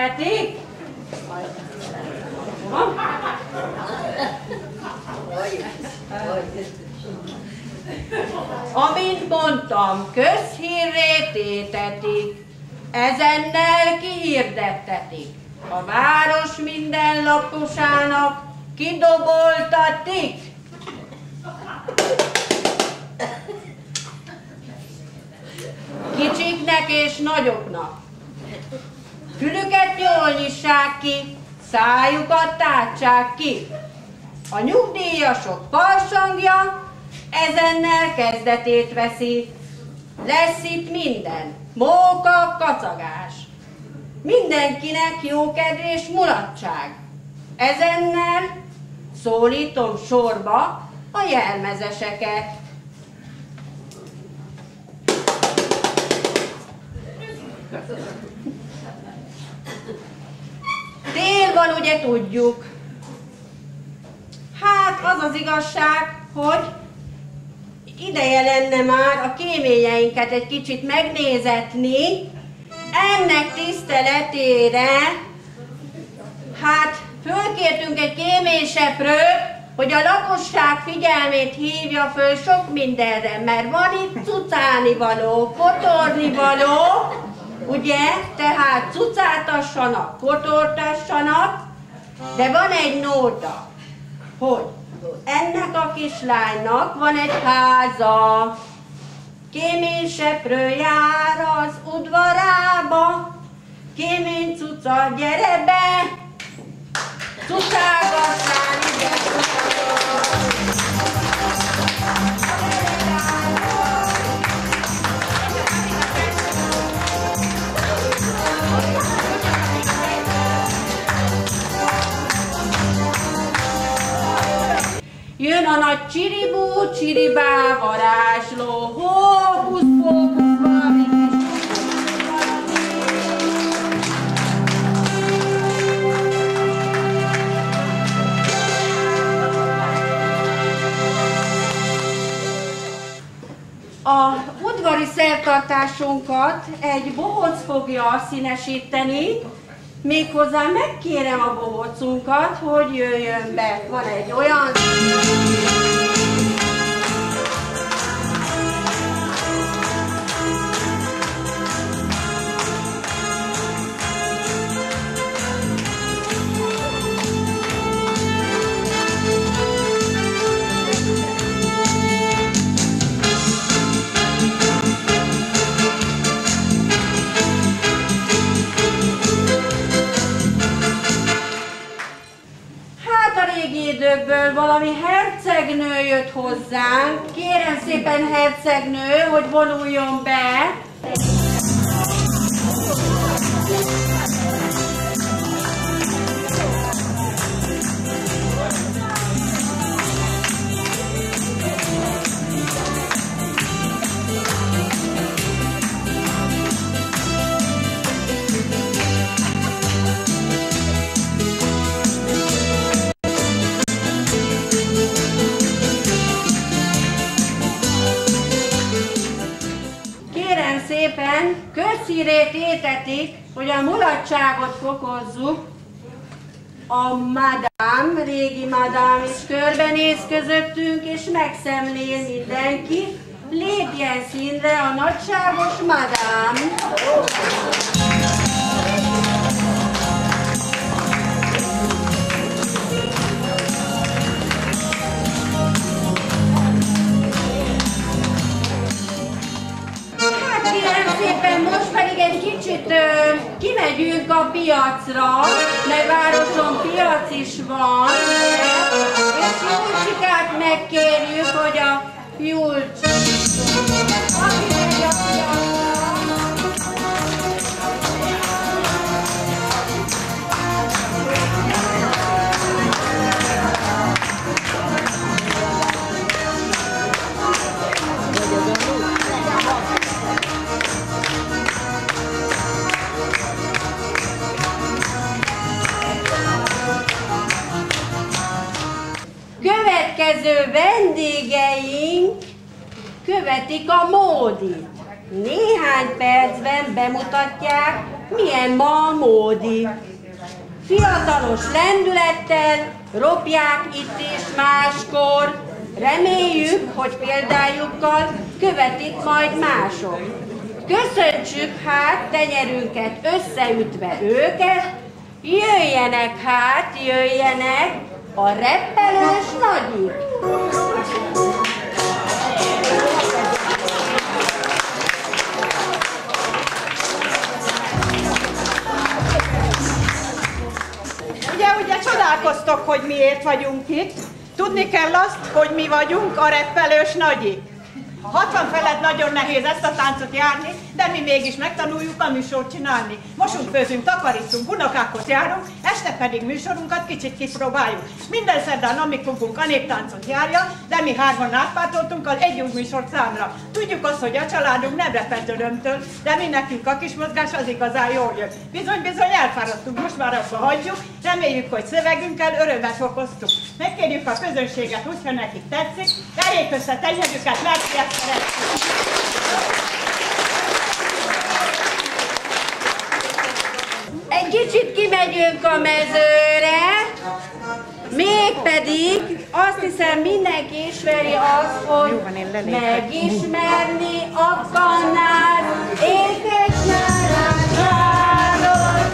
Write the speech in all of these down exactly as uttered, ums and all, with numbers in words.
étetik. Amint mondtam, közhírré tétetik, ezennel kihirdettetik. A város minden lakosának kidoboltatik. Kicsiknek és nagyoknak. Fülüket jól nyissák ki, szájukat tártsák ki. A nyugdíjasok farsangja ezennel kezdetét veszi. Lesz itt minden, móka, kacagás. Mindenkinek jókedv és mulatság. Ezennel szólítom sorba a jelmezeseket. Tél van, ugye tudjuk. Hát az az igazság, hogy ideje lenne már a kéményeinket egy kicsit megnézetni. Ennek tiszteletére, hát fölkértünk egy kéményseprőt, hogy a lakosság figyelmét hívja föl sok mindenre, mert van itt cucálni való, kotorni való, ugye? Tehát cucáltassanak, kotortassanak, de van egy nóta, hogy ennek a kislánynak van egy háza, kéményseprő jár az udvarába, kémény cuca, gyere be, cucálgassál, igen, jön a nagy csiribú, csiribá, varázsló, hókusz, fókusz, valami kis. A udvari szertartásunkat egy bohóc fogja színesíteni, méghozzá megkérem a bohócunkat, hogy jöjjön be. Van egy olyan... időkből valami hercegnő jött hozzánk. Kérem szépen, hercegnő, hogy vonuljon be. Közhírét étetik, hogy a mulatságot fokozzuk. A madám, régi madám is körbenéz közöttünk, és megszemlél mindenki. Lépjen színre a nagyságos madám. Szépen most pedig egy kicsit ö, kimegyünk a piacra, mert városon piac is van, és Julcsikát megkérjük, hogy a Julcs, aki megy a piacra. Következő vendégeink követik a módit. néhány percben bemutatják, milyen ma a módi. Fiatalos lendülettel ropják itt és máskor. Reméljük, hogy példájukkal követik majd mások. Köszöntsük hát tenyerünket összeütve őket, jöjjenek hát, jöjjenek a reppelős nagyik! Ugye, ugye csodálkoztok, hogy miért vagyunk itt. Tudni kell azt, hogy mi vagyunk a reppelős nagyik. hatvan felett nagyon nehéz ezt a táncot járni, de mi mégis megtanuljuk a műsort csinálni. Mosunk, főzünk, takarítunk, unokákhoz járunk, este pedig műsorunkat kicsit kipróbáljuk. Minden szerdán amikunkunk a néptáncot járja, de mi hárman átpártoltunk az egy új műsorszámra. Tudjuk azt, hogy a családunk nem reped örömtől, de mi nekünk a kis mozgás az igazán jól jön. Bizony-bizony elfáradtunk, most már abba hagyjuk, reméljük, hogy szövegünkkel örömet okoztuk. Megkérjük a közönséget, hogyha nekik tetszik, verjék össze tenyerüket, mert ezt szeretjük. Egy kicsit kimegyünk a mezőre, mégpedig azt hiszem mindenki ismeri azt, hogy megismerni akarnád, ékes nyárásságot.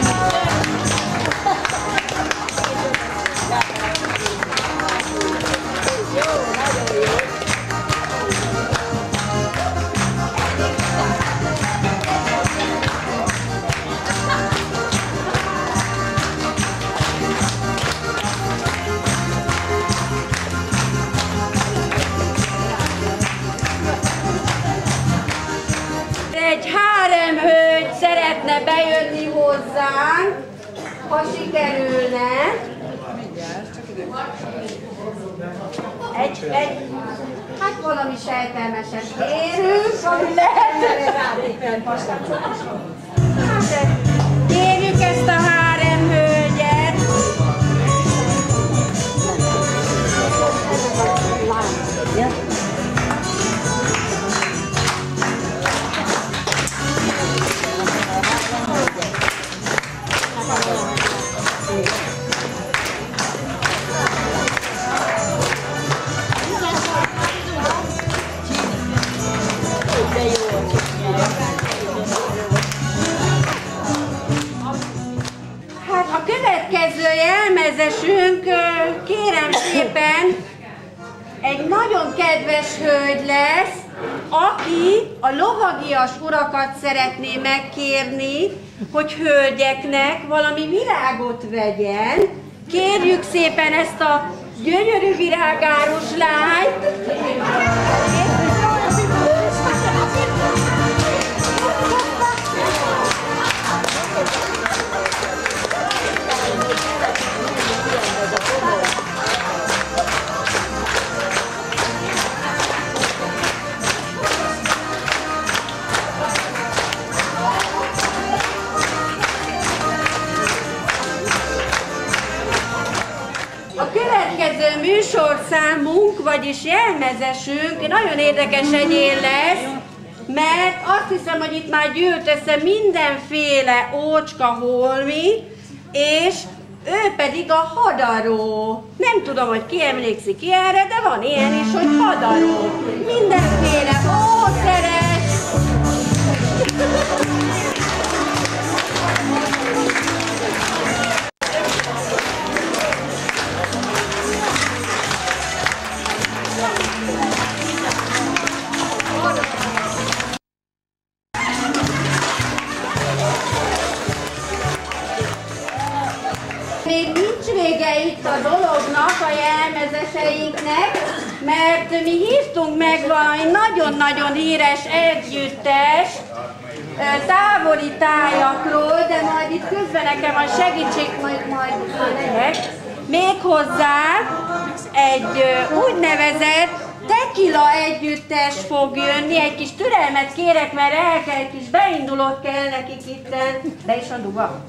Egy hárem hölgy szeretne bejönni hozzánk, ha sikerülne. Egy, egy, hát valami sejtelmeset kérünk, ami lehet. Kérjük ezt a hárem hölgyet. Hát a következő jelmezesünk, kérem szépen, egy nagyon kedves hölgy lesz, aki a lovagias urakat szeretné megkérni, hogy hölgyeknek valami virágot vegyen. Kérjük szépen ezt a gyönyörű virágárus lányt. A következő műsorszámunk, vagyis jelmezesünk nagyon érdekes egyén lesz, mert azt hiszem, hogy itt már gyűlt össze mindenféle ócska holmi, és ő pedig a hadaró. Nem tudom, hogy ki emlékszik ilyenre, de van ilyen is, hogy hadaró. Mindenféle ószeres. Még nincs vége itt a dolognak, a jelmezeseinknek, mert mi hívtunk meg valami nagyon-nagyon híres együttes távoli tájakról, de majd itt közben nekem a segítség majd, majd lehet. Méghozzá egy úgynevezett tequila együttes fog jönni, egy kis türelmet kérek, mert el kell, egy kis beindulót kell nekik itten. De is a duga.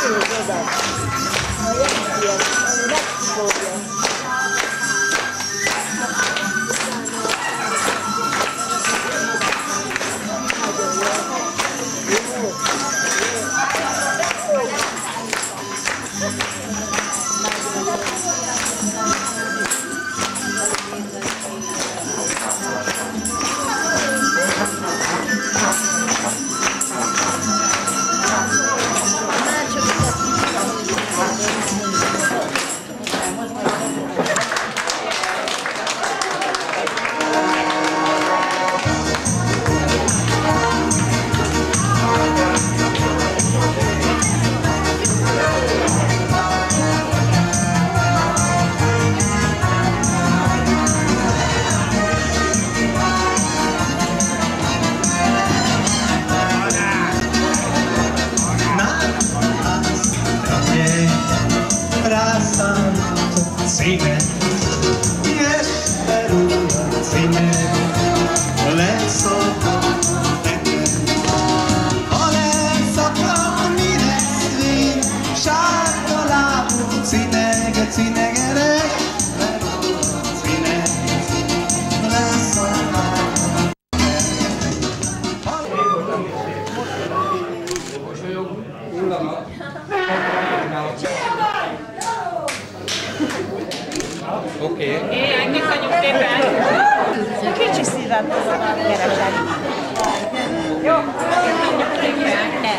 Oké. Okay. Éjjel, köszönjük szépen! Kicsi szívem keresek. Jó, köszönjük szépen!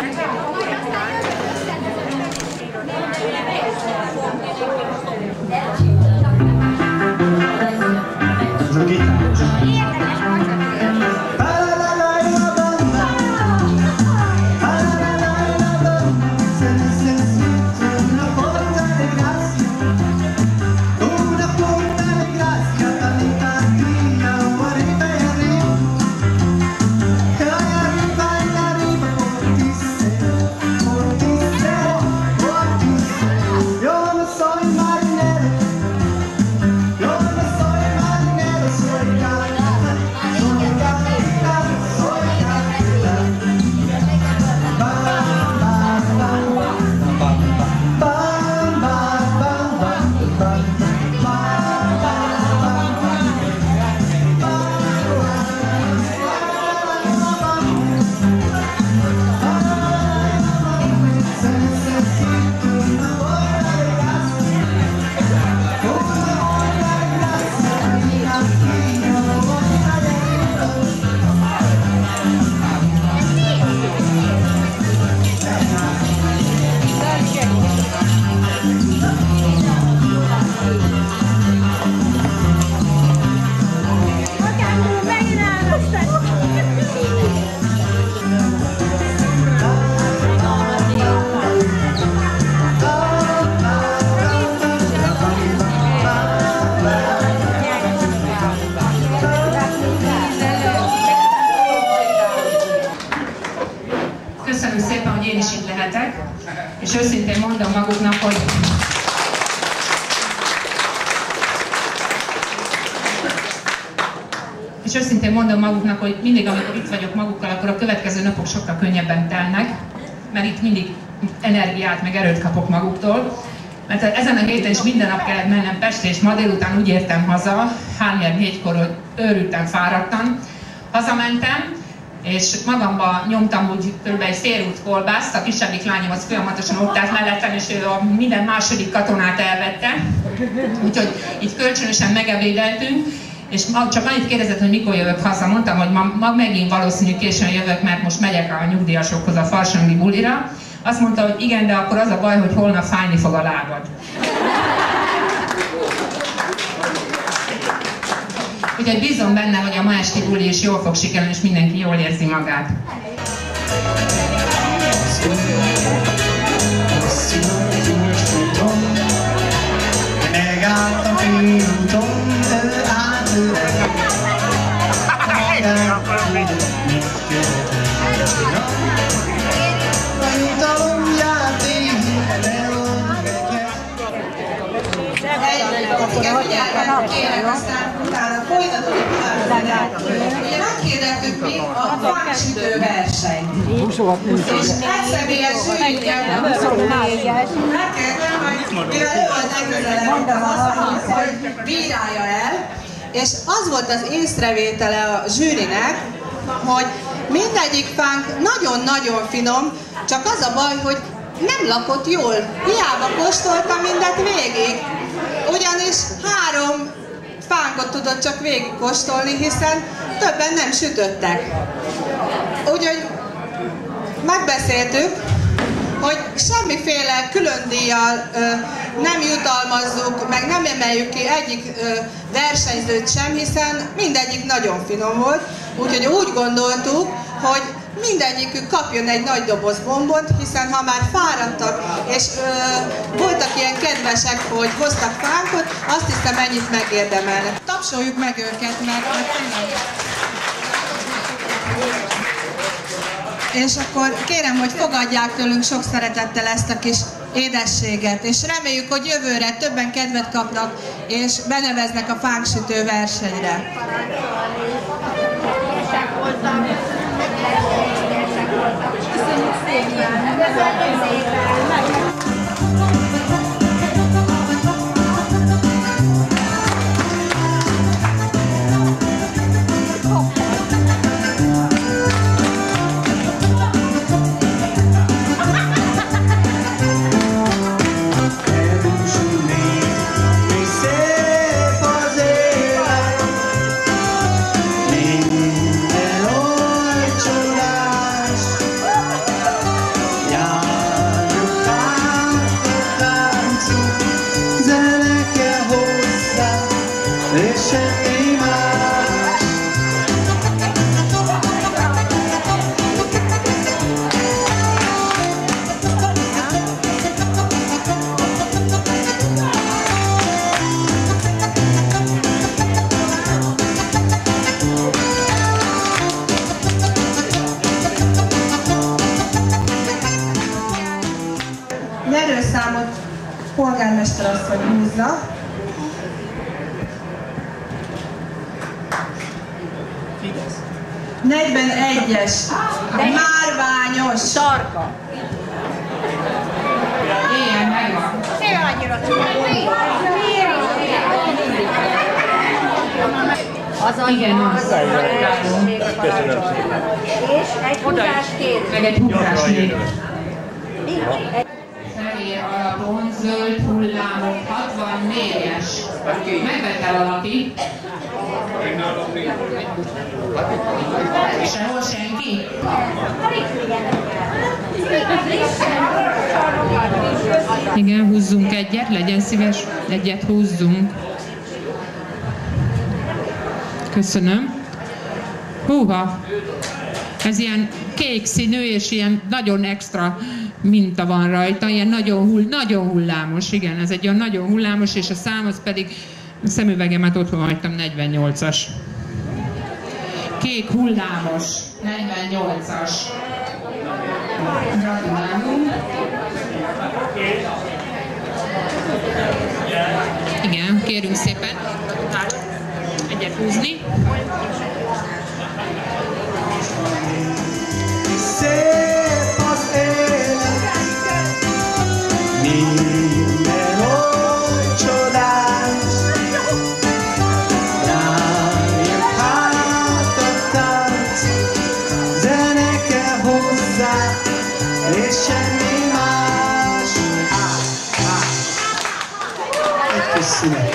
Köszönöm szépen, hogy én is itt lehetek, és őszintén mondom maguknak, hogy és őszintén mondom maguknak, hogy mindig, amikor itt vagyok magukkal, akkor a következő napok sokkal könnyebben telnek, mert itt mindig energiát, meg erőt kapok maguktól. Mert ezen a héten is minden nap kellett mennem Pestre, és ma délután úgy értem haza, háromnegyed négykor, hogy őrültem, fáradtam. Hazamentem, és magamba nyomtam úgy kb. Egy fél út kolbászt, a kisebbik lányom az folyamatosan ott állt mellettem, és ő a minden második katonát elvette. Úgyhogy így kölcsönösen megevédeltünk, és csak annyit kérdezett, hogy mikor jövök haza. Mondtam, hogy ma, ma megint valószínű későn jövök, mert most megyek a nyugdíjasokhoz a farsangi bulira. Azt mondta, hogy igen, de akkor az a baj, hogy holnap fájni fog a lábad. Úgyhogy bízom benne, hogy a ma esti buli is jól fog sikerülni, és mindenki jól érzi magát. Igen, figyelmet kérek, aztán utána folytatódik tovább. Ugye megkérdettük mi a fánksütő versenyt. És egyszemélyes zsűrikkel megkértem, hogy mivel ő volt legközelebb az, hogy bírálja el, és az volt az észrevétele a zsűrinek, hogy mindegyik fánk nagyon-nagyon finom, csak az a baj, hogy nem lakott jól. Hiába kóstoltam mindet végig, ugyanis három fánkot tudott csak végig kóstolni, hiszen többen nem sütöttek. Úgyhogy megbeszéltük, hogy semmiféle külön díjjal ö, nem jutalmazzuk, meg nem emeljük ki egyik ö, versenyzőt sem, hiszen mindegyik nagyon finom volt. Úgyhogy úgy gondoltuk, hogy mindegyikük kapjon egy nagy doboz bombont, hiszen ha már fáradtak, és ö, voltak ilyen kedvesek, hogy hoztak fánkot, azt hiszem ennyit megérdemelnek. Tapsoljuk meg őket, mert, mert tényleg... És akkor kérem, hogy fogadják tőlünk sok szeretettel ezt a kis édességet, és reméljük, hogy jövőre többen kedvet kapnak, és beneveznek a fánksütő versenyre. Köszönjük szépen! Köszönjük szépen! Nyerőszámot polgármester asszony húzza. negyvenegyes. Márványos. Sarka. Ilyen megvan. Fél annyira az igen, az. És egy húzás két. Meg egy húzás még. Fehér alapon zöld hullámok hatvannégyes. Megvette valaki. Sehol senki? Igen, húzzunk egyet, legyen szíves, egyet húzzunk. Köszönöm. Húha! Ez ilyen kék színű és ilyen nagyon extra minta van rajta, ilyen nagyon, hull, nagyon hullámos, igen, ez egy olyan nagyon hullámos, és a szám az pedig, a szemüvegemet otthon hagytam, negyvennyolcas. Kék hullámos, negyvennyolcas. Gratulálunk. Igen, kérünk szépen. Egyet húzni. Szép az élet, minden oly csodás, rájön hát a tánc, zene kell hozzá, és semmi más. Egy kis szünet.